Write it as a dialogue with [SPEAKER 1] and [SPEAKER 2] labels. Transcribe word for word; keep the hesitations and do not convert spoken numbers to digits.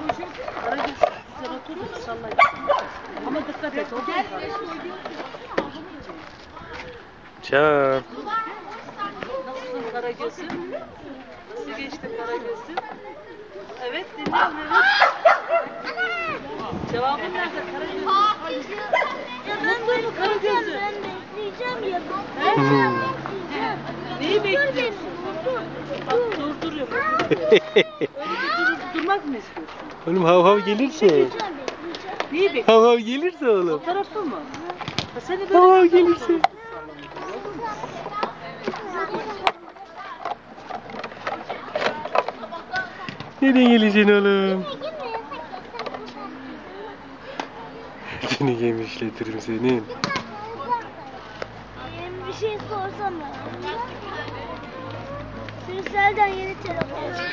[SPEAKER 1] Karagöz sen otur da sallayın. Ama dikkat et, oldu mu?
[SPEAKER 2] Can.
[SPEAKER 1] Nasılsın Karagöz'üm? Nasıl geçti Karagöz'üm? Evet, dinliyorum, evet. Cevabın nerede Karagöz'üm?
[SPEAKER 3] Ya ben bekleyeceğim, ben bekleyeceğim ya.
[SPEAKER 1] He?
[SPEAKER 3] Ben bekleyeceğim.
[SPEAKER 1] Neyi bekliyorsun? Bak durduruyorum. Öyle bir durup durmak mı istiyorsun?
[SPEAKER 2] Oğlum hav hav gelirse.
[SPEAKER 3] Bekleyeceğim, bekleyeceğim.
[SPEAKER 1] Neyi bekliyorsun?
[SPEAKER 2] Hav hav gelirse
[SPEAKER 1] O
[SPEAKER 2] oğlum.
[SPEAKER 1] tarafa mı? Ha, seni
[SPEAKER 2] Hav
[SPEAKER 1] böyle
[SPEAKER 2] hav
[SPEAKER 1] bir tarafa
[SPEAKER 2] gelirse.
[SPEAKER 1] mı?
[SPEAKER 2] Nereye geleceksin oğlum? Seni yemişletirim senin.
[SPEAKER 3] Benim bir şey sorsam ben. Sürselden yeni telefon.